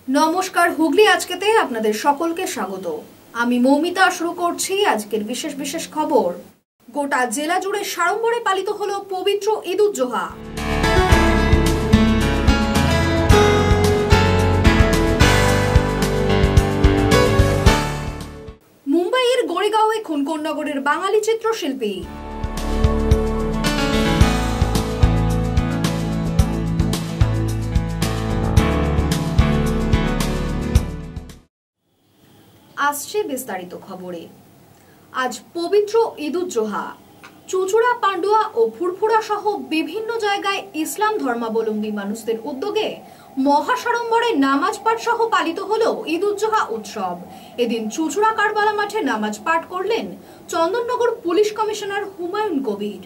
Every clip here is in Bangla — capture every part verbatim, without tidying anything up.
নমস্কার, হুগলি আজকেতে আপনাদের সকলকে স্বাগত। আমি মৌমিতা। শুরু করছি আজকের বিশেষ বিশেষ খবর। গোটা জেলা জুড়ে সাড়ম্বরে পালিত হলো পবিত্র ঈদ উজ জোহা। মুম্বাইয়ের গোরেগাঁওয়ে খুনকোন্নগরের বাঙালি চিত্রশিল্পী। আসছে বিস্তারিত খবরে। আজ পবিত্র ঈদ উজ জোহা। চুঁচুড়া, পান্ডুয়া ও ফুরফুরা সহ বিভিন্ন জায়গায় ইসলাম ধর্মাবলম্বী মানুষদের উদ্যোগে মহাসাড়ম্বরে নামাজ পাঠ সহ পালিত হলো ঈদ উজ জোহা উৎসব। এদিন চুঁচুড়া কারবালা মাঠে নামাজ পাঠ করলেন চন্দননগর পুলিশ কমিশনার হুমায়ুন কবির।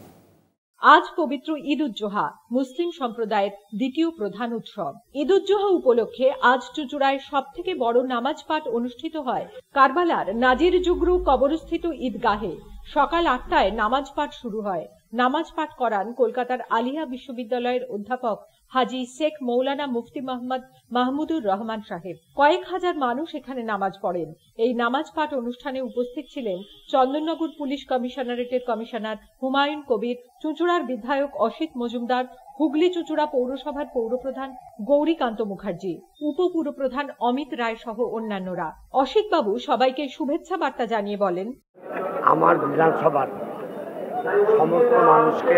আজ পবিত্র ঈদ উজ জোহা মুসলিম সম্প্রদায়ের দ্বিতীয় প্রধান উৎসব। ঈদ উজ জোহা উপলক্ষে আজ চুঁচুড়ায় সব থেকে বড় নামাজ পাঠ অনুষ্ঠিত হয় কারবালার নাজির জুগরু কবরস্থিত ঈদগাহে। সকাল আটটায় নামাজ পাঠ শুরু হয়। নামাজ পাঠ করান কলকাতার আলিয়া বিশ্ববিদ্যালয়ের অধ্যাপক হাজি শেখ মৌলানা মুফতি মোহাম্মদ মাহমুদুর রহমান সাহেব। কয়েক হাজার মানুষ এখানে নামাজ পড়েন। এই নামাজ পাঠ অনুষ্ঠানে উপস্থিত ছিলেন চন্দননগর পুলিশ কমিশনারেটের কমিশনার হুমায়ুন কবির, চুঁচুড়ার বিধায়ক অসিত মজুমদার, হুগলি চুঁচুড়া পৌরসভার পৌরপ্রধান গৌরীকান্ত মুখার্জি, উপপুরপ্রধান অমিত রায় সহ অন্যান্যরা। অসিত বাবু সবাইকে শুভেচ্ছা বার্তা জানিয়ে বলেন, আমার বিধানসভার সমস্ত মানুষকে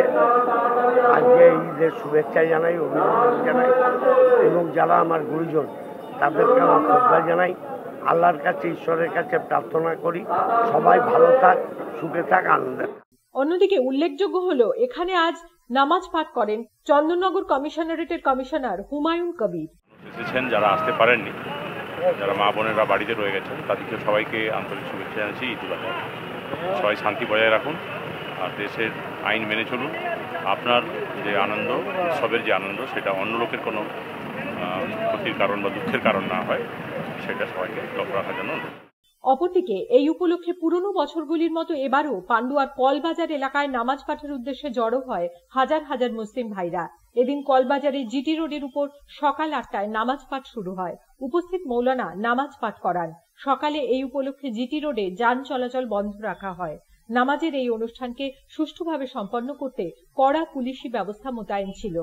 আজকে ঈদের শুভেচ্ছা জানাই, অভিনন্দন জানাই এবং যারা আমার গুরুজন তাদেরকে আমার শ্রদ্ধা জানাই। আল্লাহর কাছে, ঈশ্বরের কাছে প্রার্থনা করি সবাই ভালো থাক, সুখে থাক, আনন্দে। অন্যদিকে উল্লেখযোগ্য হলো এখানে আজ নামাজ পাঠ করেন চন্দননগর কমিশনারেটের কমিশনার হুমায়ুন কবির। এসেছেন যারা আসতে পারেননি, যারা মা বোনেরা বাড়িতে রয়ে গেছেন, তাদেরকে সবাইকে আন্তরিক শুভেচ্ছা জানাচ্ছি ঈদ উল আজহা। সবাই শান্তি বজায় রাখুন আর দেশের আইন মেনে চলুন। আপনার যে আনন্দ, উৎসবের যে আনন্দ, সেটা অন্য লোকের কোনো ক্ষতির কারণ বা দুঃখের কারণ না হয়, সেটা সবাইকে লক্ষ্য রাখার জন্য। অপরদিকে এই উপলক্ষে পুরনো বছরগুলির মতো এবারও পান্ডুয়ার কলবাজার এলাকায় নামাজ পাঠের উদ্দেশ্যে জড়ো হয় হাজার হাজার মুসলিম ভাইরা। এদিন কলবাজারে জিটি রোডের উপর সকাল আটটায় নামাজ পাঠ শুরু হয়। উপস্থিত মৌলানা নামাজ পাঠ করান। সকালে এই উপলক্ষে জিটি রোডে যান চলাচল বন্ধ রাখা হয়। নামাজের এই অনুষ্ঠানকে সুষ্ঠুভাবে সম্পন্ন করতে কড়া পুলিশি ব্যবস্থা মোতায়েন ছিল।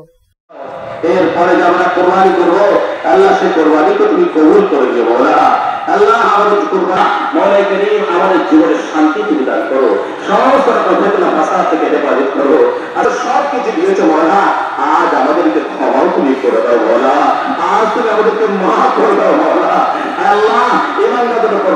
এরপরে আমরা কোরবানি করব, আল্লাহ সে কোরবানিকে তুমি কবুল করে নিও মওলা। আল্লাহ আমাদের কোরবানি মওলা করিম আমাদের জীবনে শান্তি তুমি দান করো, সমস্ত রকম ফিতনা ফাসাদ থেকে হেফাজত করো। আর সব কিছু দিয়েছো মওলা, আজ আমাদেরকে ক্ষমাও তুমি করে দাও মওলা, আজ তুমি আমাদেরকে মাফ করে দাও মওলা। আল্লাহ ইমানদারদের উপর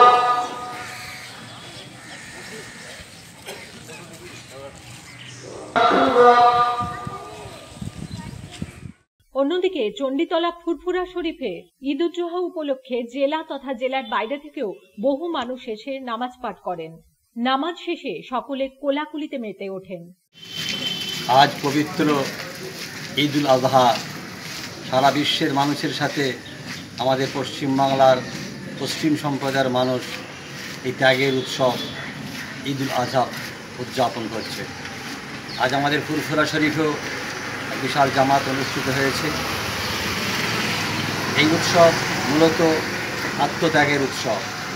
অন্যদিকে চণ্ডীতলা ফুরফুরা শরীফে ঈদ উজ জোহা উপলক্ষে জেলা তথা জেলার বাইরে থেকেও বহু মানুষ এসে নামাজ পাঠ করেন। নামাজ শেষে সকলে কোলাকুলিতে মেতে ওঠেন। আজ পবিত্র ঈদ উল আজহা। সারা বিশ্বের মানুষের সাথে আমাদের পশ্চিমবাংলার পশ্চিম সম্প্রদায়ের মানুষ এই ত্যাগের উৎসব ঈদ উল আজহা উদযাপন করছে। আজ আমাদের ফুরফুরা শরীফেও বিশাল জামাত অনুষ্ঠিত হয়েছে। এই উৎসব মূলত আত্মত্যাগের উৎসব।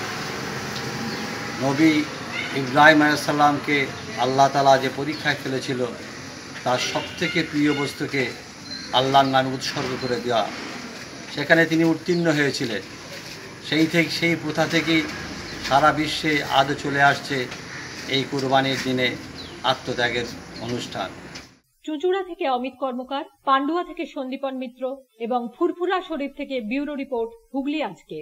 নবী ইব্রাহিম আলাইহিস সালামকে আল্লাহ তাআলা যে পরীক্ষায় ফেলেছিল, তার সবথেকে প্রিয় বস্তুকে আল্লাহর নামে উৎসর্গ করে দেওয়া, সেখানে তিনি উত্তীর্ণ হয়েছিলেন। সেই থেকে সেই প্রথা থেকেই সারা বিশ্বে আজও চলে আসছে এই কুরবানির দিনে আত্মত্যাগের অনুষ্ঠান। চুঁচুড়া থেকে অমিত কর্মকার, পান্ডুয়া থেকে সন্দীপন মিত্র এবং ফুরফুরা শরীফ থেকে ব্যুরো রিপোর্ট, হুগলি আজকে।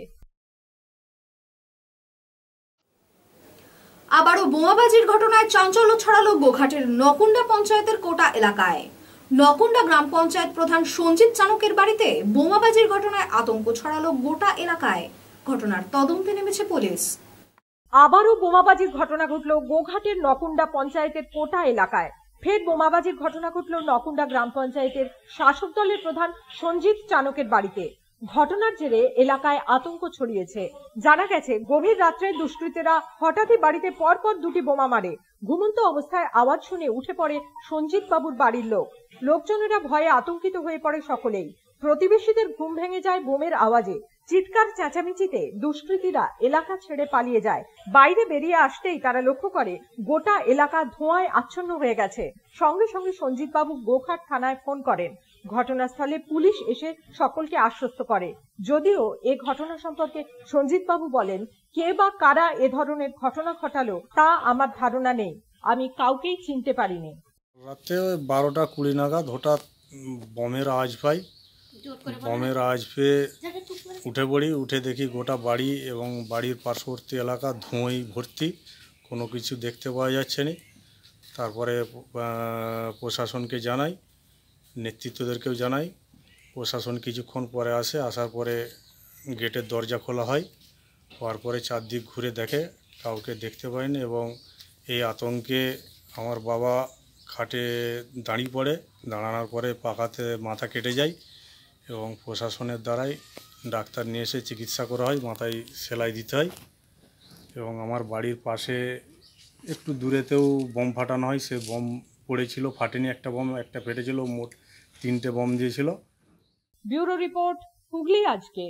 আবারও বোমাবাজির ঘটনায় চাঞ্চল্য ছড়ালো গোঘাটের নকুন্ডা পঞ্চায়েতের কোটা এলাকায়। নকুন্ডা গ্রাম পঞ্চায়েত প্রধান সঞ্জিত চানকের বাড়িতে বোমাবাজির ঘটনায় আতঙ্ক ছড়ালো গোটা এলাকায়। ঘটনার তদন্তে নেমেছে পুলিশ। আবারও বোমাবাজির ঘটনা ঘটল গোঘাটের নকুন্ডা পঞ্চায়েতের কোটা এলাকায়। ফের বোমাবাজির ঘটনা ঘটল নকুন্ডা গ্রাম পঞ্চায়েতের শাসক দলের প্রধান সঞ্জিত চানকের বাড়িতে। ঘটনার জেরে এলাকায় আতঙ্ক ছড়িয়েছে। জানা গেছে, গভীর রাত্রে দুষ্কৃতীরা হঠাৎই বাড়িতে পরপর দুটি বোমা মারে। ঘুমন্ত অবস্থায় আওয়াজ শুনে উঠে পড়ে সঞ্জিত বাবুর বাড়ির লোক। লোকজনেরা ভয়ে আতঙ্কিত হয়ে পড়ে সকলেই। প্রতিবেশীদের ঘুম ভেঙে যায় বোমের আওয়াজে। চিৎকার চেঁচামেচিতে দুষ্কৃতীরা এলাকা ছেড়ে পালিয়ে যায়। বাইরে বেরিয়ে আসতেই তারা লক্ষ্য করে গোটা এলাকা ধোঁয়ায় আচ্ছন্ন হয়ে গেছে। সঙ্গে সঙ্গে সঞ্জিত বাবু গোঘাট থানায় ফোন করেন। ঘটনাস্থলে পুলিশ এসে সকলকে আশ্বস্ত করে। যদিও এ ঘটনা সম্পর্কে সঞ্জিত বাবু বলেন, কে বা কারা এ ধরনের ঘটনা ঘটালো তা আমার ধারণা নেই, আমি কাউকেই চিনতে পারিনি। রাতে বারোটা কুড়ি নাগাদ হঠাৎ বমের আওয়াজ পাই। বমের আওয়াজ পেয়ে উঠে পড়ি। উঠে দেখি গোটা বাড়ি এবং বাড়ির পার্শ্ববর্তী এলাকা ধোঁয়ায় ভর্তি, কোনো কিছু দেখতে পাওয়া যাচ্ছে না। তারপরে প্রশাসনকে জানাই, নেতৃত্বদেরকেও জানাই। প্রশাসন কিছুক্ষণ পরে আসে। আসার পরে গেটের দরজা খোলা হয়। হওয়ার পরে চারদিক ঘুরে দেখে, কাউকে দেখতে পায়নি এবং এই আতঙ্কে আমার বাবা খাটে দাঁড়িয়ে পড়ে। দাঁড়ানোর পরে পাকাতে মাথা কেটে যায় এবং প্রশাসনের দ্বারাই ডাক্তার নিয়ে এসে চিকিৎসা করা হয়, মাথায় সেলাই দিতে হয়। এবং আমার বাড়ির পাশে একটু দূরেতেও বম ফাটানো হয়। সে বম পড়েছিল, ফাটেনি। একটা বম একটা ফেটেছিল, মোট তিনটে বম দিয়েছিল। ব্যুরো রিপোর্ট, হুগলি আজকে।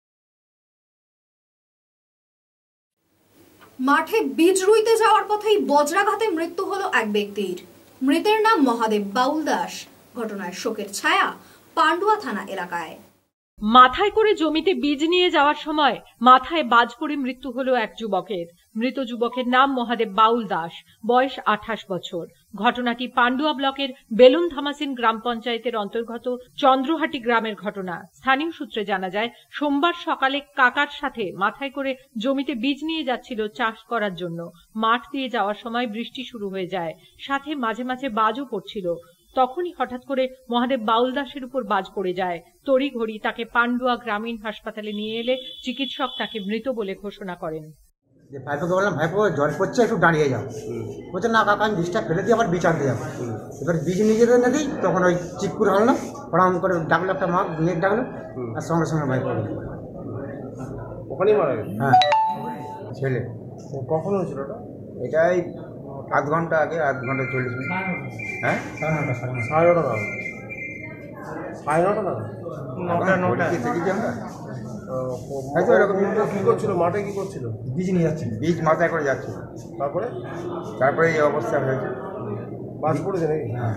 মাঠে বীজ রুইতে যাওয়ার পথেই বজ্রাঘাতে মৃত্যু হলো এক ব্যক্তির। মৃতের নাম মহাদেব বাউল দাস। ঘটনায় শোকের ছায়া পান্ডুয়া থানা এলাকায়। মাথায় করে জমিতে বীজ নিয়ে যাওয়ার সময় মাথায় বাজ পড়ে মৃত্যু হলো এক যুবকের। মৃত যুবকের নাম মহাদেব বাউল দাস, বয়স আঠাশ বছর। ঘটনাটি পান্ডুয়া ব্লকের বেলুন ধামাসিন গ্রাম পঞ্চায়েতের অন্তর্গত চন্দ্রহাটি গ্রামের ঘটনা। স্থানীয় সূত্রে জানা যায়, সোমবার সকালে কাকার সাথে মাথায় করে জমিতে বীজ নিয়ে যাচ্ছিল চাষ করার জন্য। মাঠ দিয়ে যাওয়ার সময় বৃষ্টি শুরু হয়ে যায়, সাথে মাঝে মাঝে বাজও পড়ছিল। তখনই হঠাৎ করে মহাদেব বাউল দাসের উপর বাজ পড়ে যায়। তড়িঘড়ি তাকে পান্ডুয়া গ্রামীণ হাসপাতালে নিয়ে এলে চিকিৎসক তাকে মৃত বলে ঘোষণা করেন। যে ভাইপোকে বললাম, ভাইপো জল পড়ছে, একটু দাঁড়িয়ে যাও। বলছে না কাকা, আমি বীজটা ফেলে দিয়ে আবার বীজ আনতে যাবো। এবার বীজ নিয়ে যেতে নাকি তখন ওই চিৎকুর হল না, প্রণাম করে ডাকলো, একটা মা নেট ডাকলো, আর সঙ্গে সঙ্গে ভাইপো ওখানেই মারা গেছে। হ্যাঁ, ছেলে। কখন হয়েছিল ওটা? এটাই আধ ঘন্টা আগে, আধ ঘন্টা চল্লিশ মিনিট। হ্যাঁ, সাড়ে নটা সাড়ে নটা সাড়ে নটা দাম সাড়ে নটা দাম নটা নটা দেখেছি আমরা। হয়তো এরকম কী করছিল, মাঠে কী করছিল? বীজ নিয়ে যাচ্ছে, বীজ মাথায় করে যাচ্ছে। তারপরে তারপরে এই অবস্থা হয়েছে। বাজ পড়েছে নাকি? হ্যাঁ।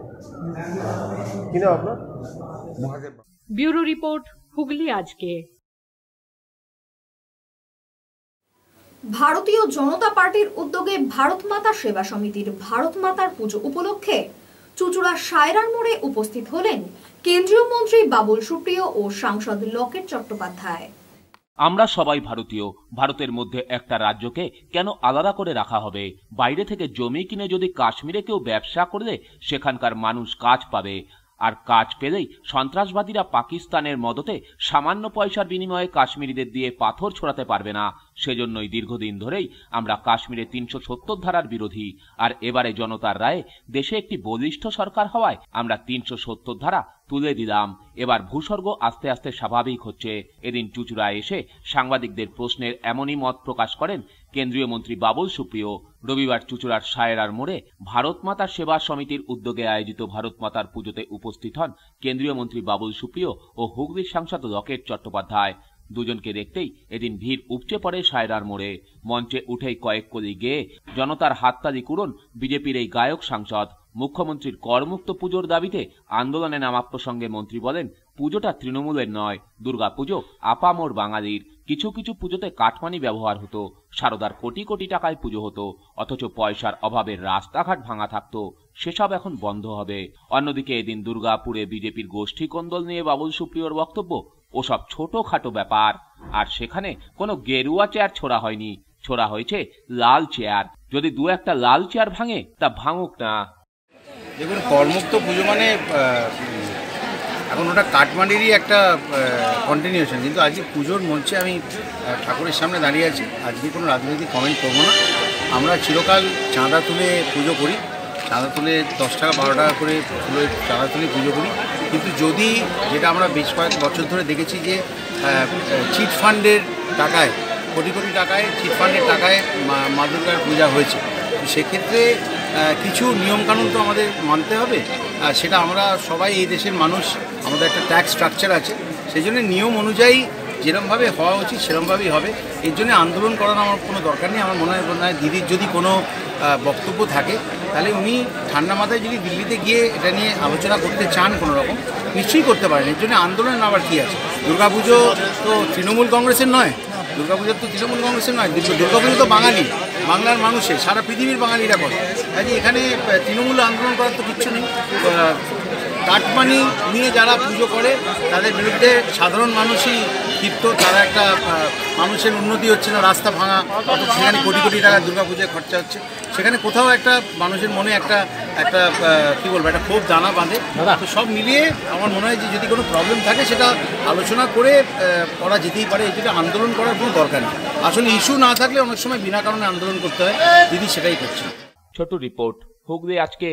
কি নাম আপনার? মহাদেব। ব্যুরো রিপোর্ট, হুগলি আজকে। ভারতীয় জনতা পার্টির উদ্যোগে ভারত মাতা সেবা সমিতির ভারত মাতার পুজো উপলক্ষে চুঁচুড়া সায়রার মোড়ে উপস্থিত হলেন কেন্দ্রীয় মন্ত্রী বাবুল সুপ্রিয় ও সাংসদ লকেট চট্টোপাধ্যায়। আমরা সবাই ভারতীয়। ভারতের মধ্যে একটা রাজ্যকে কেন আলাদা করে রাখা হবে? বাইরে থেকে জমি কিনে যদি কাশ্মীরে কেউ ব্যবসা করলে সেখানকার মানুষ কাজ পাবে, আর কাজ পেলেই সন্ত্রাসবাদীরা পাকিস্তানের মদতে সামান্য পয়সার বিনিময়ে কাশ্মীরিদের দিয়ে পাথর ছোড়াতে পারবে না। সেজন্যই দীর্ঘদিন ধরেই আমরা কাশ্মীরে তিনশো সত্তর ধারার বিরোধী। আর এবারে জনতার রায়ে দেশে একটি বলিষ্ঠ সরকার হওয়ায় আমরা তিনশো সত্তর ধারা তুলে দিলাম। এবার ভূস্বর্গ আস্তে আস্তে স্বাভাবিক হচ্ছে। এদিন চুঁচুড়ায় এসে সাংবাদিকদের প্রশ্নের এমনই মত প্রকাশ করেন কেন্দ্রীয় মন্ত্রী বাবুল সুপ্রিয়। রবিবার চুঁচুড়ার সায়রার মোড়ে ভারত মাতার সেবা সমিতির উদ্যোগে আয়োজিত ভারত মাতার পুজোতে উপস্থিত হন কেন্দ্রীয় মন্ত্রী বাবুল সুপ্রিয় ও হুগলির সাংসদ লকেট চট্টোপাধ্যায়। দুজনকে দেখতেই এদিন ভিড় উপচে পড়ে সায়রার মোড়ে। মঞ্চে উঠেই কয়েক কলি গেয়ে জনতার হাততালি কুড়ন বিজেপির এই গায়ক সাংসদ। মুখ্যমন্ত্রীর করমুক্ত পুজোর দাবিতে আন্দোলনে নামা প্রসঙ্গে মন্ত্রী বলেন, পুজোটা তৃণমূলের নয়, দুর্গা পুজো আপামোর বাঙালির। কিছু কিছু পুজোতে কাটমানি ব্যবহার হতো, সারদার কোটি কোটি টাকায় পুজো হতো, অথচ পয়সার অভাবে রাস্তাঘাট ভাঙা থাকতো। সেসব এখন বন্ধ হবে। অন্যদিকে এদিন দুর্গাপুরে বিজেপির গোষ্ঠী কোন্দল নিয়ে বাবুল সুপ্রিয়র বক্তব্য, ওসব ছোটখাটো ব্যাপার। আর সেখানে কোনো গেরুয়া চেয়ার ছোড়া হয়নি, ছোড়া হয়েছে লাল চেয়ার। যদি দু একটা লাল চেয়ার ভাঙে তা ভাঙুক না। দেখুন, করমুক্ত পুজো মানে এখন ওটা কাটমান্ডিরই একটা কন্টিনিউশন, কিন্তু আজকে পুজোর মঞ্চে আমি ঠাকুরের সামনে দাঁড়িয়ে আছি। আজকে কোনো রাজনৈতিক কমেন্ট করবো না। আমরা চিরকাল চাঁদা তুলে পুজো করি, চাঁদা তুলে দশ টাকা বারো টাকা করে তুলে চাঁদা তুলে পুজো করি। কিন্তু যদি যেটা আমরা বেশ কয়েক বছর ধরে দেখেছি যে চিট ফান্ডের টাকায়, কোটি কোটি টাকায় চিট ফান্ডের টাকায় মা দুর্গার পূজা হয়েছে, সেক্ষেত্রে কিছু নিয়মকানুন তো আমাদের মানতে হবে, আর সেটা আমরা সবাই এই দেশের মানুষ, আমাদের একটা ট্যাক্স স্ট্রাকচার আছে, সেই জন্য নিয়ম অনুযায়ী যেরকমভাবে হওয়া উচিত সেরকমভাবেই হবে। এর জন্য আন্দোলন করার আমার কোনো দরকার নেই। আমার মনে হয় মনে হয় দিদির যদি কোনো বক্তব্য থাকে তাহলে উনি ঠান্ডা মাথায় যদি দিল্লিতে গিয়ে এটা নিয়ে আলোচনা করতে চান কোনো রকম, নিশ্চয়ই করতে পারেন। এর জন্য আন্দোলন আবার কী আছে? দুর্গাপুজো তো তৃণমূল কংগ্রেসের নয়, দুর্গাপুজো তো তৃণমূল কংগ্রেসের নয়, দুর্গাপুজো তো বাঙালি, বাংলার মানুষের, সারা পৃথিবীর বাঙালিরা করে। কাজে এখানে তৃণমূল আন্দোলন করার তো কিচ্ছু নেই। কাটমানি নিয়ে যারা পুজো করে তাদের বিরুদ্ধে সাধারণ মানুষই ক্ষিপ্ত। তারা একটা মানুষের উন্নতি হচ্ছে না, রাস্তা ভাঙা, অথচ সেখানে কোটি কোটি টাকা দুর্গাপুজোয় খরচা হচ্ছে। সেখানে কোথাও একটা মানুষের মনে একটা একটা কী বলবো একটা ক্ষোভ দানা বাঁধে। তো সব মিলিয়ে আমার মনে হয় যে যদি কোনো প্রবলেম থাকে সেটা আলোচনা করে করা যেতেই পারে। এই জন্য আন্দোলন করার কোনো দরকার নেই। আসলে ইস্যু না থাকলে অনেক সময় বিনা কারণে আন্দোলন করতে হয়, দিদি সেটাই করছে। ছোট রিপোর্ট, হুগলি আজকে।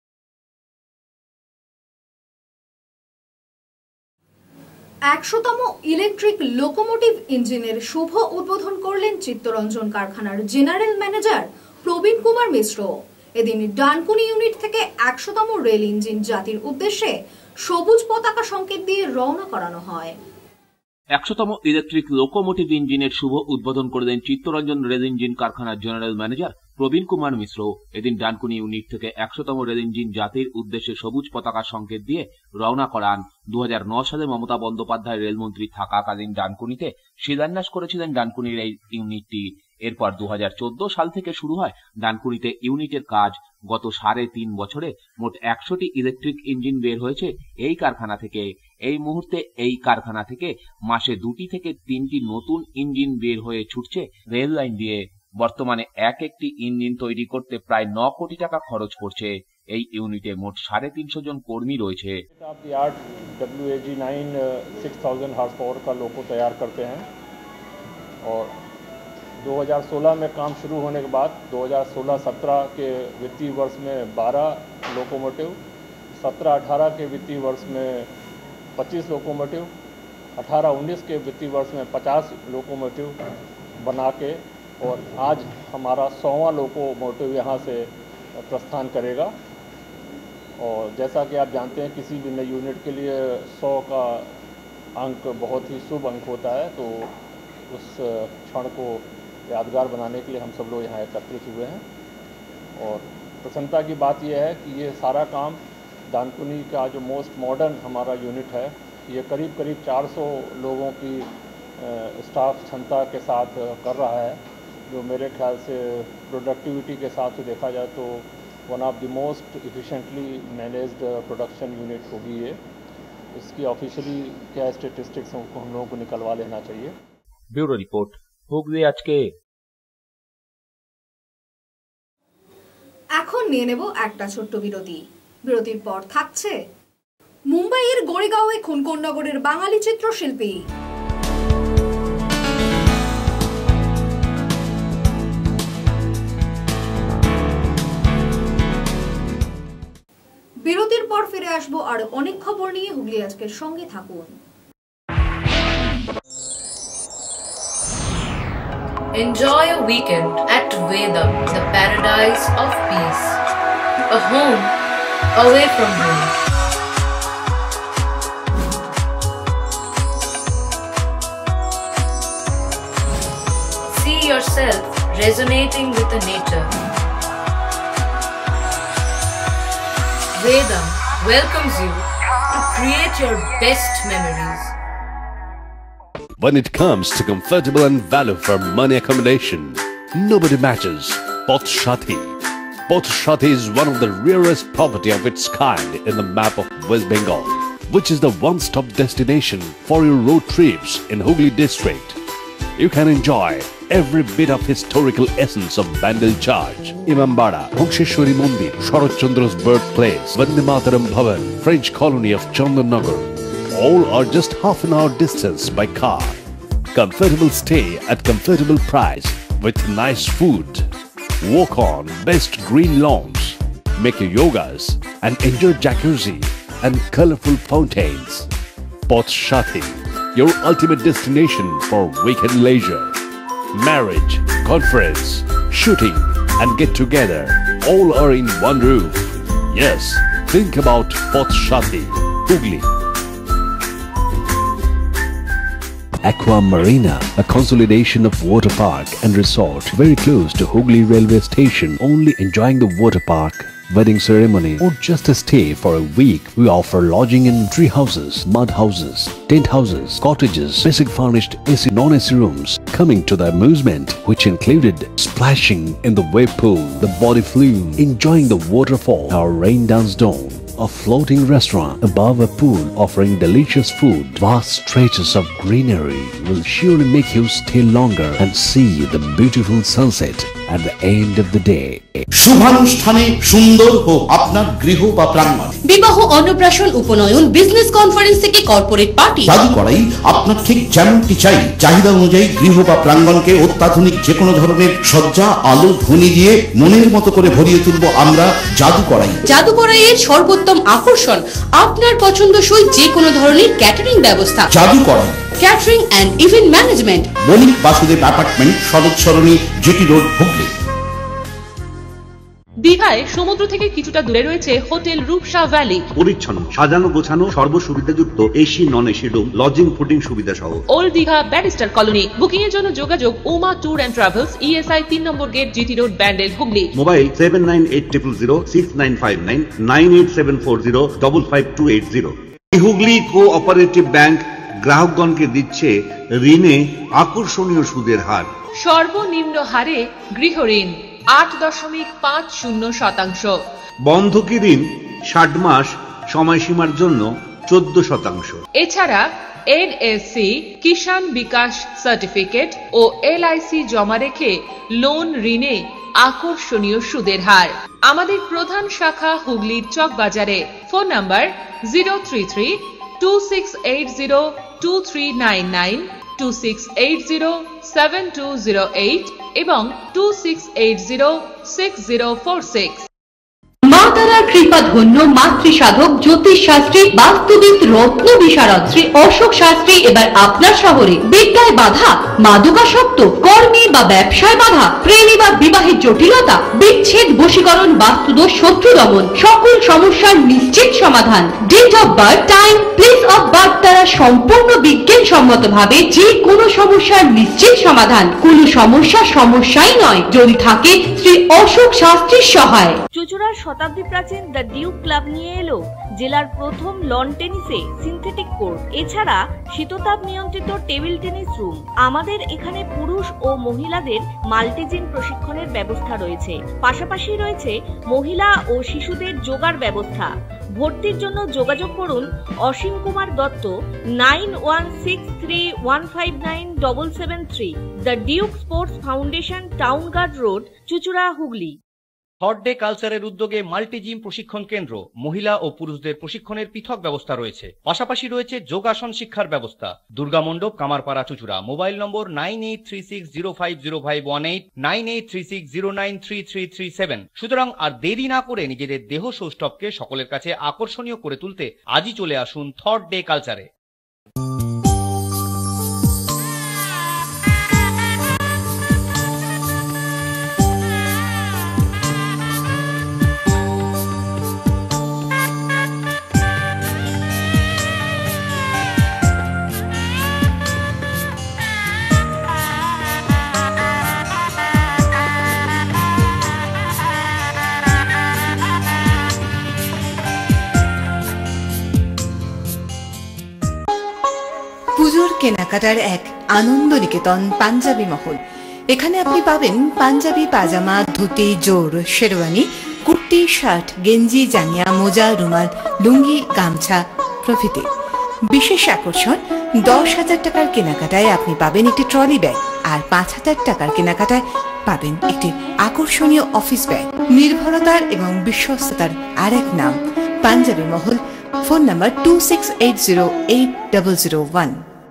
একশোতম ইলেকট্রিক লোকোমোটিভ ইঞ্জিনের শুভ উদ্বোধন করলেন চিত্তরঞ্জন কারখানার জেনারেল ম্যানেজার প্রবীণ কুমার মিশ্র। এদিন ডানকুনি ইউনিট থেকে একশোতম রেল ইঞ্জিন জাতির উদ্দেশ্যে সবুজ পতাকা সংকেত দিয়ে রওনা করানো হয়। একশোতম ইলেকট্রিক লোকোমোটিভ ইঞ্জিনের শুভ উদ্বোধন করলেন চিত্তরঞ্জন রেল ইঞ্জিন কারখানার জেনারেল ম্যানেজার প্রবীণ কুমার মিশ্র। এদিন ডানকুনি ইউনিট থেকে একশোতম রেল ইঞ্জিন জাতির উদ্দেশ্যে সবুজ পতাকা সংকেত দিয়ে রওনা করান। দু হাজার নয় সালে মমতা বন্দ্যোপাধ্যায় রেলমন্ত্রী থাকাকালীন ডানকুনিতে শিলান্যাস করেছিলেন ডানকুনির এই ইউনিটটি। এরপর দু হাজার চোদ্দ সাল থেকে শুরু হয় ডানকুনিতে ইউনিটের কাজ। গত সাড়ে তিন বছরে মোট একশোটি ইলেকট্রিক ইঞ্জিন বের হয়েছে এই কারখানা থেকে। এই মুহূর্তে এই কারখানা থেকে মাসে দুটি থেকে তিনটি নতুন ইঞ্জিন বের হয়ে ছুটছে রেল লাইন দিয়ে। বর্তমানে এক একটি ইঞ্জিন তৈরি করতে প্রায় ন কোটি টাকা খরচ করছে। এই ইউনিটে মোট সাড়ে তিনশো জন কর্মী রয়েছে। W A G nine six thousand horse power का लोको तैयार करते हैं और दो हज़ार सोलह में काम शुरू होने के बाद दो हज़ार सोलह सत्रह के वित्तीय वर्ष में बारह लोकोमोटिव, सत्रह अठारह के वित्तीय वर्ष में पच्चीस लोकोमोटिव, अठारह उन्नीस के वित्तीय वर्ष में पचास लोकोमोटिव बना के और आज हमारा सौवां लोकोमोटिव यहाँ से प्रस्थान करेगा। और जैसा कि आप जानते हैं किसी भी नई यूनिट के लिए सौ का अंक बहुत ही शुभ अंक होता है, तो उस क्षण को यादगार बनाने के लिए हम सब लोग यहाँ एकत्रित हुए हैं। और प्रसन्नता की बात यह है कि ये सारा काम डानकुनी का जो मोस्ट मॉडर्न हमारा यूनिट है, ये करीब करीब चार सौ लोगों की स्टाफ क्षमता के साथ कर रहा है, जो मेरे ख्याल से प्रोडक्टिविटी के हिसाब से देखा जाए तो one of the most efficiently managed production unit होगी ये। इसकी ऑफिशियली क्या स्टेटिस्टिक्स हैं उनको हम लोगों को निकलवा लेना चाहिए। ब्यूरो रिपोर्ट, হুগলি আজকে। এখন নিয়ে নেব একটা ছোট্ট বিরতি। বিরতির পর থাকছে মুম্বাইয়ের গড়িগাঁওয়ে খুনকোন্নগরের বাঙালি চিত্রশিল্পী বিরতির পর ফিরে আসবো আর অনেক খবর নিয়ে। হুগলি আজকের সঙ্গে থাকুন। Enjoy a weekend at Vedam, the paradise of peace. A home away from home. See yourself resonating with the nature. Vedam welcomes you to create your best memories. When it comes to comfortable and value for money accommodation, nobody matches Pothshati. Pothshati is one of the rarest property of its kind in the map of West Bengal, which is the one-stop destination for your road trips in Hooghly district. You can enjoy every bit of historical essence of Bandel Charge, Imambara, Hongsheshwari Mandir, Sharat Chandra's birthplace, Vande Mataram Bhavan, French colony of Chandannagar. All are just half an hour distance by car. Comfortable stay at comfortable price with nice food. Walk on best green lawns, make your yogas and enjoy jacuzzi and colorful fountains. Pothshati, your ultimate destination for weekend leisure. Marriage, conference, shooting and get together. All are in one roof. Yes, think about Potshati, Hooghly. Aqua Marina, a consolidation of water park and resort very close to Hooghly railway station. Only enjoying the water park, wedding ceremony or just a stay for a week. We offer lodging in tree houses, mud houses, tent houses, cottages, basic furnished A C non-A C rooms. Coming to the amusement which included splashing in the wave pool, the body flume, enjoying the waterfall, our rain dance dome, a floating restaurant above a pool offering delicious food. Vast stretches of greenery will surely make you stay longer and see the beautiful sunset at the end of the day. শুভানুষ্ঠানে সুন্দর হোক আপনার গৃহ বা প্রাঙ্গণ। বিবাহ, অন্নপ্রাশন, উপনয়ন, বিজনেস কনফারেন্স থেকে কর্পোরেট পার্টি, জাদু করাই আপনার ঠিক যেমনটি চাই চাহিদা অনুযায়ী গৃহ বা প্রাঙ্গণকে অত্যাধুনিক যে কোনো ধরনের সজ্জা, আলো, ধ্বনি দিয়ে মনের মতো করে ভরিয়ে তুলব আমরা জাদু করাই। জাদু করাইয়ের সর্বোত্তম আকর্ষণ আপনার পছন্দসই যে কোনো ধরনের ক্যাটারিং ব্যবস্থা। জাদু করাই catering and event management, Banik Basudeb apartment, Sadar Sarani, GT road, Hooghly. দীঘায় সমুদ্র থেকে কিছুটা দূরে রয়েছে হোটেল রূপসা ভ্যালি। পরিচ্ছন্ন, সাজানো গোছানো, সর্বসুবিধাযুক্ত AC non AC room, lodging fooding সুবিধা সহ। Old Digha barrister colony. Booking এর জন্য যোগাযোগ Uma tour and travels, ESI তিন নম্বর gate, GT road, Bandel, Hooghly. Mobile seven nine eight triple zero six nine five nine nine eight seven four zero double five two eight zero. Hooghly cooperative bank গ্রাহকগণকে দিচ্ছে ঋণে আকর্ষণীয় সুদের হার। সর্বনিম্ন হারে গৃহ ঋণ আট দশমিক পাঁচ শূন্য শতাংশ। বন্ধকি ঋণ ষাট মাস সময়সীমার জন্য চোদ্দ শতাংশ। এছাড়া এনএসসি, কিষাণ বিকাশ সার্টিফিকেট ও এলআইসি জমা রেখে লোন ঋণে আকর্ষণীয় সুদের হার। আমাদের প্রধান শাখা হুগলির চক বাজারে। Phone number zero three three two six eight zero two three nine nine, two six eight zero seven two zero eight এবং two six eight zero six zero four six. মা তারার কৃপা ধন্য মাতৃ সাধক, জ্যোতিষ শাস্ত্রী, বাস্তুবিদ, রত্ন বিশারদ শ্রী অশোক শাস্ত্রী এবার আপনার শহরে। বিদ্যায় বাধা, মাদকাসক্ত, কর্মে বা ব্যবসায় বাধা, প্রেমে বা বিবাহের জটিলতা, বিচ্ছেদ, বশীকরণ, বাস্তুদোষ, শত্রু দমন, সকল সমস্যার নিশ্চিত সমাধান। Date of birth, time, place of birth দ্বারা সম্পূর্ণ বিজ্ঞানসম্মত ভাবে যে কোনো সমস্যার নিশ্চিত সমাধান। কোন সমস্যা সমস্যাই নয় যদি থাকে শ্রী অশোক শাস্ত্রীর সহায়। চুচুড়ার শতাব্দী প্রাচীন দ্য ডিউক ক্লাব নিয়ে এলো জেলার প্রথম লন টেনিসে সিনথেটিক কোর্ট, এছাড়া শীততাপ নিয়ন্ত্রিত টেবিল টেনিস রুম। আমাদের এখানে পুরুষ ও মহিলাদের মাল্টিজিম প্রশিক্ষণের ব্যবস্থা রয়েছে, পাশাপাশি রয়েছে মহিলা ও শিশুদের যোগার ব্যবস্থা। ভর্তির জন্য যোগাযোগ করুন Asim Kumar Dutta, nine one six three one five nine double seven three. The Duke sports foundation, town guard road, Chuchura, Hooghly. Third day কালচারের উদ্যোগে মাল্টি জিম প্রশিক্ষণ কেন্দ্র, মহিলা ও পুরুষদের প্রশিক্ষণের পৃথক ব্যবস্থা রয়েছে, পাশাপাশি রয়েছে যোগাসন শিক্ষার ব্যবস্থা। দুর্গা মণ্ডপ, Kamarpara, Chuchura. Mobile number nine eight three six zero five zero five one eight, nine eight three six zero nine three three three seven. সুতরাং আর দেরি না করে নিজেদের দেহ সৌষ্ঠবকে সকলের কাছে আকর্ষণীয় করে তুলতে আজই চলে আসুন থার্ড ডে কালচারে। পুজোর কেনাকাটার এক আনন্দ নিকেতন পাঞ্জাবি মহল। এখানে আপনি পাবেন পাঞ্জাবি, পাজামা, ধুতি, জোর, শেরওয়ানি, কুর্তি, শার্ট, গেঞ্জি, জাঙ্গিয়া, মোজা, রুমাল, লুঙ্গি, গামছা প্রভৃতি। বিশেষ আকর্ষণ, দশ হাজার টাকার কেনাকাটায় আপনি পাবেন একটি ট্রলি ব্যাগ, আর পাঁচ হাজার টাকার কেনাকাটায় পাবেন একটি আকর্ষণীয় অফিস ব্যাগ। নির্ভরতার এবং বিশ্বস্ততার আর এক নাম Punjabi Mahal. Phone number two six eight zero eight double zero one.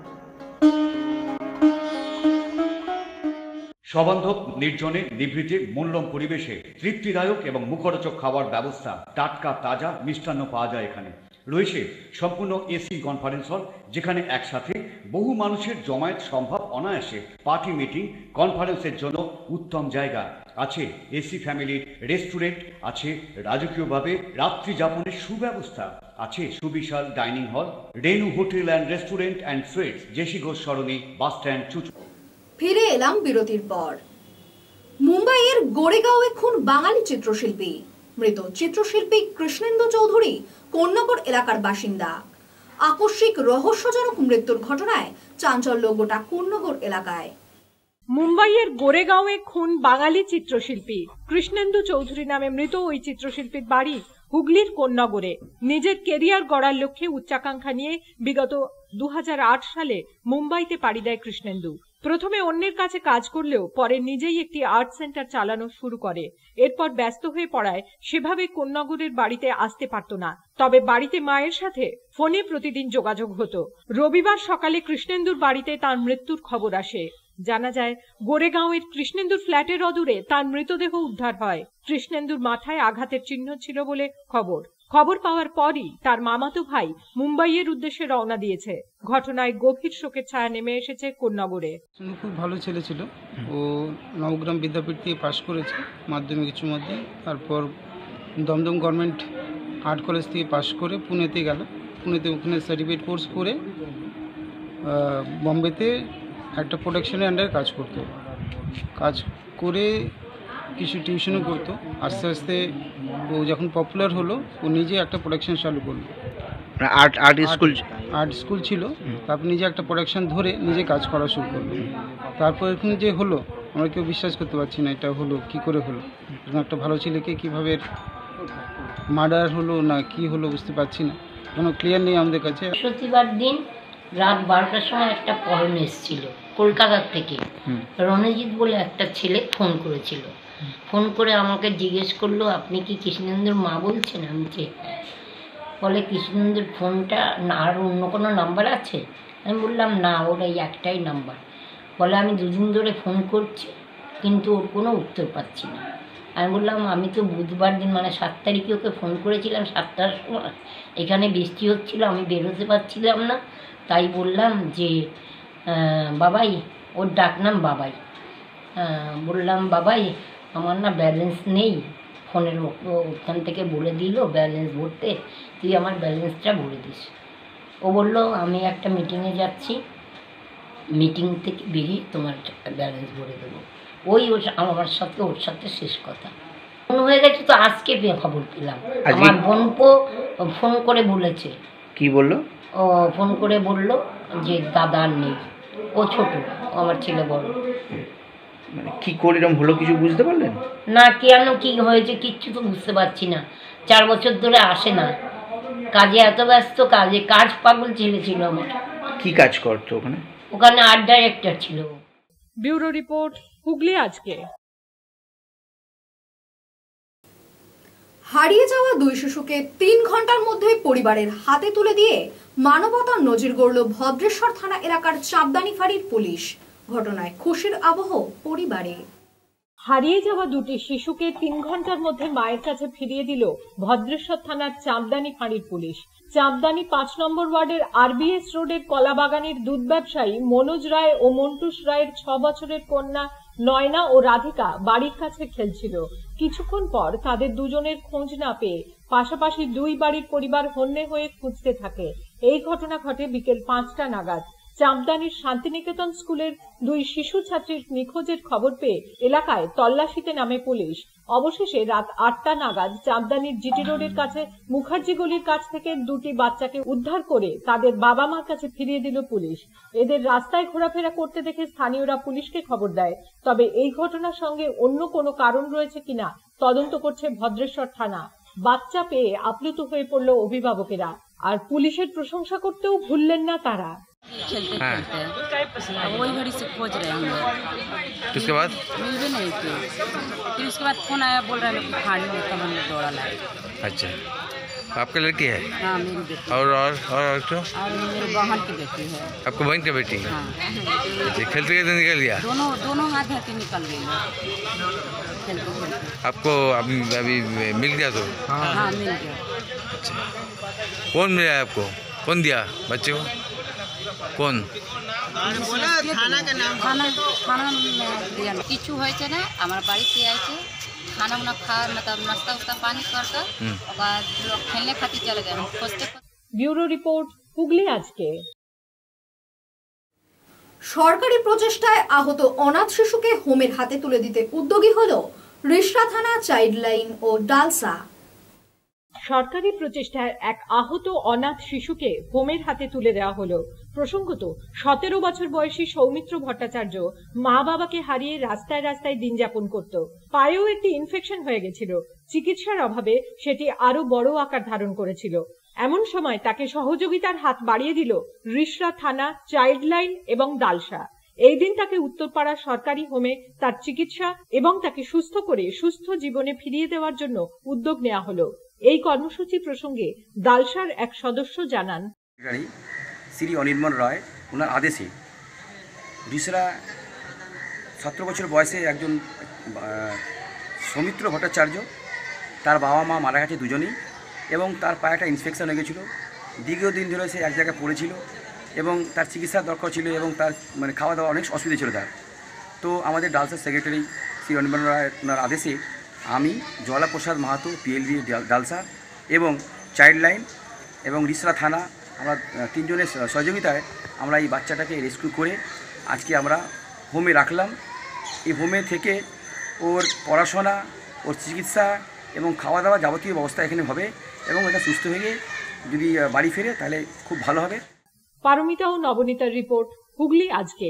সবান্ধব, নির্জনে, নিভৃতে, মূল্যম পরিবেশে তৃপ্তিদায়ক এবং মুখরোচক খাবার ব্যবস্থা। টাটকা তাজা মিষ্টান্ন পাওয়া যায় এখানে। রয়েছে সম্পূর্ণ এসি কনফারেন্স হল, যেখানে একসাথে বহু মানুষের জমায়েত সম্ভব অনায়াসে পার্টি মিটিং কনফারেন্সের জন্য উত্তম জায়গা। আছে এসি ফ্যামিলির রেস্টুরেন্ট, আছে রাজকীয়ভাবে রাত্রি যাপনের সুব্যবস্থা, আছে সুবিশাল dining hall, Renu hotel and restaurant and sweets, JC Ghosh Sarani, bus stand, চুচু। ফিরে এলাম বিরতির পর। মুম্বাইয়ের গোরেগাঁওয়ে খুন বাঙালি চিত্রশিল্পী। মৃত চিত্রশিল্পী কৃষ্ণেন্দু চৌধুরী কোন্নগর এলাকার বাসিন্দা। আকস্মিক রহস্যজনক মৃত্যুর ঘটনায় চাঞ্চল্য গোটা কোন্নগর এলাকায়। মুম্বাইয়ের গোরেগাঁওয়ে খুন বাঙালি চিত্রশিল্পী কৃষ্ণেন্দু চৌধুরী নামে মৃত ওই চিত্রশিল্পীর বাড়ি হুগলির কোন্নগরে। নিজের কেরিয়ার গড়ার লক্ষ্যে উচ্চাকাঙ্ক্ষা নিয়ে বিগত দু হাজার আট সালে মুম্বাইতে পাড়ি দেয় কৃষ্ণেন্দু। প্রথমে অন্যের কাছে কাজ করলেও পরে নিজেই একটি আর্ট সেন্টার চালানো শুরু করে। এরপর ব্যস্ত হয়ে পড়ায় সেভাবে কোন্নগরের বাড়িতে আসতে পারত না। তবে বাড়িতে মায়ের সাথে ফোনে প্রতিদিন যোগাযোগ হতো। রবিবার সকালে কৃষ্ণেন্দুর বাড়িতে তার মৃত্যুর খবর আসে। জানা যায় গোরেগাঁওয়ের কৃষ্ণেন্দুর ফ্ল্যাটের অদূরে তার মৃতদেহ উদ্ধার হয়। কৃষ্ণেন্দুর মাথায় আঘাতের চিহ্ন ছিল বলে খবর। খবর পাওয়ার পরই তার মামাতো ভাই মুম্বাইয়ের উদ্দেশ্যে রওনা দিয়েছে। ঘটনায় গভীর শোকের ছায়া নেমে এসেছে কোন্নগরে। খুব ভালো ছেলে ছিল। ও নবগ্রাম বিদ্যাপীঠ থেকে পাশ করেছে মাধ্যমিক উচ্চ মাধ্যমিক। তারপর দমদম গভর্নমেন্ট আর্ট কলেজ থেকে পাশ করে পুনেতে গেল। পুনেতে ওখানে সার্টিফিকেট কোর্স করে বম্বেতে একটা প্রোডাকশনের আন্ডারে কাজ করতো। কাজ করে কিছু টিউশনও করতো। আস্তে আস্তে ও যখন পপুলার হলো ও নিজে একটা প্রোডাকশন চালু করলো। Art art school art school ছিল। তারপর নিজে একটা প্রোডাকশন ধরে নিজে কাজ করা শুরু করলো। তারপর এখন যে হলো আমরা কেউ বিশ্বাস করতে পারছি না এটা হলো কি করে হলো। একটা ভালো ছেলেকে কীভাবে মার্ডার হলো না কি হলো বুঝতে পারছি না, কোনো ক্লিয়ার নেই আমাদের কাছে। বৃহস্পতিবার দিন রাত বারোটার সময় একটা পরন এসেছিল কলকাতার থেকে। রণজিৎ বলে একটা ছেলে ফোন করেছিল। ফোন করে আমাকে জিজ্ঞেস করলো আপনি কি কৃষ্ণেন্দুর মা বলছেন? আমি যে বলে কৃষ্ণেন্দুর ফোনটা আর অন্য কোনো নাম্বার আছে? আমি বললাম না, ওর এই একটাই নাম্বার। বলে আমি দুদিন ধরে ফোন করছি কিন্তু ওর কোনো উত্তর পাচ্ছি না। আমি বললাম আমি তো বুধবার দিন মানে সাত তারিখে ওকে ফোন করেছিলাম সাতটার সময়। এখানে বৃষ্টি হচ্ছিল, আমি বেরোতে পারছিলাম না। তাই বললাম যে বাবাই, ওর ডাকনাম বাবাই, বললাম বাবাই আমার না ব্যালেন্স নেই ফোনের, ওখান থেকে বলে দিল ব্যালেন্স ভরতে, তুই আমার ব্যালেন্সটা ভরে দিস। ও বলল আমি একটা মিটিংয়ে যাচ্ছি, মিটিং থেকে বেরিয়ে তোমার ব্যালেন্স ভরে দেবো। ওই ওর আমার সাথে ওর সাথে শেষ কথা। ফোন হয়ে গেছে তো আজকে খবর পেলাম। আমার বোনপো ফোন করে বলেছে। কি বললো? ও ফোন করে বলল যে দাদা নেই, ও ছোট, আমার ছেলে বড়। মানে কি করে এরকম হলো কিছু বুঝতে পারলেন না? কেন কি হয়েছে কিচ্ছু তো বুঝতে পারছি না। চার বছর ধরে আসে না, কাজে এত ব্যস্ত, কাজে কাজ পাগল ছেলে ছিল আমার। কি কাজ করতো ওখানে? ওখানে আর্ট ডাইরেক্টর ছিল। ব্যুরো রিপোর্ট, হুগলি আজকে। হারিয়ে যাওয়া দুই শিশুকে তিন ঘন্টার মধ্যে পরিবারের হাতে তুলে দিয়ে মানবতার নজির গড়ল ভদ্রেশ্বর থানা এলাকার চাপদানি ফাঁড়ির পুলিশ। ঘটনায় খুশির আবহ পরিবারে। হারিয়ে যাওয়া দুটি শিশুকে তিন ঘন্টার মধ্যে মায়ের কাছে ফিরিয়ে দিল ভদ্রেশ্বর থানার চাপদানি ফাঁড়ির পুলিশ। চাপদানি পাঁচ নম্বর ওয়ার্ডের আরবিএস রোডের কলাবাগানের দুধ ব্যবসায়ী মনোজ রায় ও মন্টুস রায়ের ছ বছরের কন্যা নয়না ও রাধিকা বাড়ির কাছে খেলছিল। কিছুক্ষণ পর তাদের দুজনের খোঁজ না পেয়ে পাশাপাশি দুই বাড়ির পরিবার হন্যে হয়ে খুঁজতে থাকে। এই ঘটনা ঘটে বিকেল পাঁচটা নাগাদ। চাপদানির শান্তিনিকেতন স্কুলের দুই শিশু ছাত্রীর নিখোঁজের খবর পেয়ে এলাকায় তল্লাশিতে নামে পুলিশ। অবশেষে রাত আটটা নাগাদ চাপদানির জিটি রোডের কাছে মুখার্জি গলির কাছ থেকে দুটি বাচ্চাকে উদ্ধার করে তাদের বাবা মার কাছে ফিরিয়ে দিল পুলিশ। এদের রাস্তায় ঘোরাফেরা করতে দেখে স্থানীয়রা পুলিশকে খবর দেয়। তবে এই ঘটনার সঙ্গে অন্য কোনো কারণ রয়েছে কিনা তদন্ত করছে ভদ্রেশ্বর থানা। বাচ্চা পেয়ে আপ্লুত হয়ে পড়ল অভিভাবকেরা, আর পুলিশের প্রশংসা করতেও ভুললেন না তারা। खेलते खेलते अब वही घड़ी से खोज रहे हम लोग। उसके बाद मिल भी नहीं थे। फिर उसके बाद फोन आया, बोल रहे लोग कि फाड़ी में तब हम लोग दौड़ा लाए। अच्छा, आपका लड़की है? हाँ मेरी बेटी। और और और और तो? और मेरी बहन की बेटी है। आपको बहन की बेटी? हाँ। अच्छा, खेलते खेलते निकल गया? दोनों दोनों हाथ धर के निकल गई खेलते खेलते। आपको अभी अभी मिल गया तो? हाँ हाँ मिल गया। अच्छा, कौन मिला आपको? कौन दिया बच्चे को? कौन? কিছু হয়েছে না, আমার বাড়িতে আছে खाना उना खा मतलब नाश्ता उस्ता पानी करके और बाद खेलने खातिर चले गए। ব্যুরো রিপোর্ট, হুগলি আজকে। সরকারি প্রচেষ্টায় আহত অনাথ শিশুকে হোমের হাতে তুলে দিতে উদ্যোগী হলো রিষড়া থানা, চাইল্ড লাইন ও ডালসা। সরকারি প্রচেষ্টায় এক আহত অনাথ শিশুকে হোমের হাতে তুলে দেওয়া হলো। প্রসঙ্গত, সতেরো বছর বয়সী সৌমিত্র ভট্টাচার্য মা বাবাকে হারিয়ে রাস্তায় রাস্তায় দিন যাপন করত। পায়েও একটি ইনফেকশন হয়ে গেছিল। চিকিৎসার অভাবে সেটি আরো বড় আকার ধারণ করেছিল। এমন সময় তাকে সহযোগিতার হাত বাড়িয়ে দিল রিষড়া থানা, চাইল্ড লাইন এবং ডালসা। এই দিন তাকে উত্তরপাড়া সরকারি হোমে তার চিকিৎসা এবং তাকে সুস্থ করে সুস্থ জীবনে ফিরিয়ে দেওয়ার জন্য উদ্যোগ নেওয়া হলো। এই কর্মসূচি প্রসঙ্গে ডালসার এক সদস্য জানান, শ্রী অনির্মল রায় ওনার আদেশে রিষড়া সতেরো বছর বয়সে একজন সৌমিত্র ভট্টাচার্য, তার বাবা মা মারা গেছে দুজনেই, এবং তার পায়ে একটা ইনফেকশন হয়ে গেছিলো। দীর্ঘ দিন ধরে সে এক জায়গায় পড়েছিল এবং তার চিকিৎসার দরকার ছিল এবং তার মানে খাওয়া দাওয়া অনেক অসুবিধা ছিল তার। তো আমাদের ডালসার সেক্রেটারি শ্রী অনির্মল রায় ওনার আদেশে আমি জলা প্রসাদ মাহাতো, পিএলভি ডালসা এবং চাইল্ড লাইন এবং রিষড়া থানা, আমরা তিনজনের সহযোগিতায় আমরা এই বাচ্চাটাকে রেস্কিউ করে আজকে আমরা হোমে রাখলাম। এই হোমে থেকে ওর পড়াশোনা, ওর চিকিৎসা এবং খাওয়া দাওয়া যাবতীয় ব্যবস্থা এখানে হবে এবং এটা সুস্থ হয়ে যদি বাড়ি ফেরে তাহলে খুব ভালো হবে। পারমিতা ও নবনীতার রিপোর্ট, হুগলি আজকে।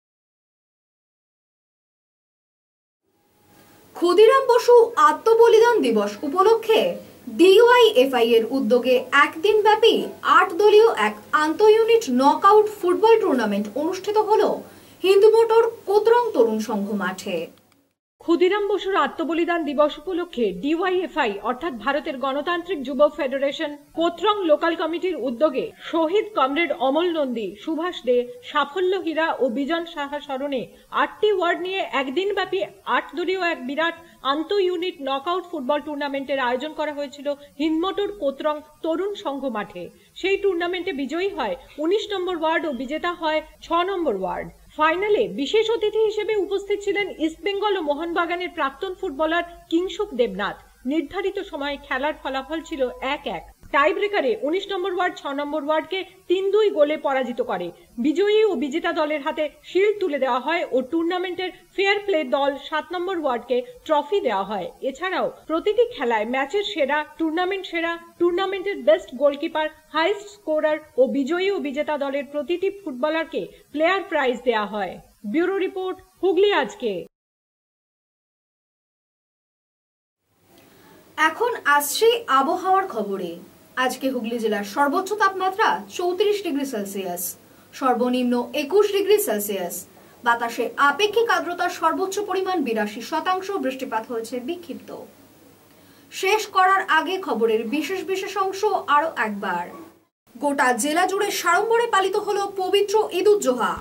ক্ষুদিরাম বসু আত্মবলিদান দিবস উপলক্ষে ডিওয়াইএফআই এর উদ্যোগে একদিন ব্যাপী আট দলীয় এক আন্তঃ ইউনিট নকআউট ফুটবল টুর্নামেন্ট অনুষ্ঠিত হলো হিন্দুমোটর কোতরং তরুণ সংঘ মাঠে। ক্ষুদিরাম বসুর আত্মবলিদান দিবস উপলক্ষে ডিওয়াইএফআই অর্থাৎ ভারতের গণতান্ত্রিক যুব ফেডারেশন কোতরং লোকাল কমিটির উদ্যোগে শহীদ কমরেড অমল নন্দী, সুভাষ দে, সাফল্য হীরা ও বিজন সাহা স্মরণে আটটি ওয়ার্ড নিয়ে একদিন ব্যাপী আট দলীয় এক বিরাট আন্তঃ ইউনিট নকআউট ফুটবল টুর্নামেন্টের আয়োজন করা হয়েছিল হিন্দমোটর কোতরং তরুণ সংঘ মাঠে। সেই টুর্নামেন্টে বিজয়ী হয় উনিশ নম্বর ওয়ার্ড ও বিজেতা হয় ছ নম্বর ওয়ার্ড। ফাইনালে বিশেষ অতিথি হিসেবে উপস্থিত ছিলেন ইস্টবেঙ্গল ও মোহনবাগানের প্রাক্তন ফুটবলার কিংসুক দেবনাথ। নির্ধারিত সময়ে খেলার ফলাফল ছিল এক এক। টাই ব্রেকারে উনিশ নম্বর ওয়ার্ড ছ নম্বর ওয়ার্ডকে তিন দুই গোলে পরাজিত করে। বিজয়ী ও বিজেতা দলের হাতে শিল্ড তুলে দেওয়া হয় ও টুর্নামেন্টের ফেয়ার প্লে দল সাত নম্বর ওয়ার্ডকে ট্রফি দেওয়া হয়। এছাড়াও প্রতিটি খেলায় ম্যাচের সেরা, টুর্নামেন্ট সেরা, টুর্নামেন্টের বেস্ট গোলকিপার, হাইস্ট স্কোরার ও বিজয়ী ও বিজেতা দলের প্রতিটি ফুটবলারকে প্লেয়ার প্রাইজ দেওয়া হয়। ব্যুরো রিপোর্ট, হুগলি আজকে। এখন আসছে আবহাওয়ার খবরে। আজকে হুগলি জেলার সর্বোচ্চ তাপমাত্রা চৌত্রিশ ডিগ্রি সেলসিয়াস, সর্বনিম্ন একুশ ডিগ্রি সেলসিয়াস। বাতাসে আপেক্ষিক আর্দ্রতার সর্বোচ্চ পরিমাণ বিরাশি শতাংশ। বৃষ্টিপাত হয়েছে বিক্ষিপ্ত। শেষ করার আগে খবরের বিশেষ বিশেষ অংশ আরো একবার। গোটা জেলা জুড়ে সাড়ম্বরে পালিত হলো পবিত্র ঈদ উজ জোহা।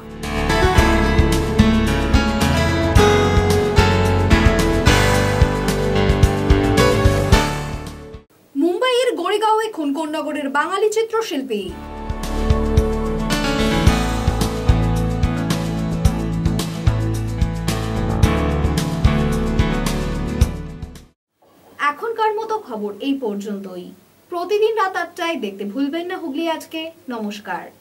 মুম্বাইয়ের গোরেগাঁওয়ে খুনকোন্নগরের বাঙালি চিত্রশিল্পী। এখনকার মতো খবর এই পর্যন্তই। প্রতিদিন রাত আটটায় দেখতে ভুলবেন না হুগলি আজকে। নমস্কার।